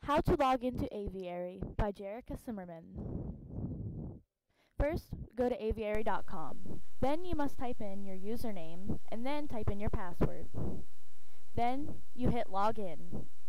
How to log into Aviary by Jaricka. First, go to aviary.com. Then you must type in your username and then type in your password. Then you hit login.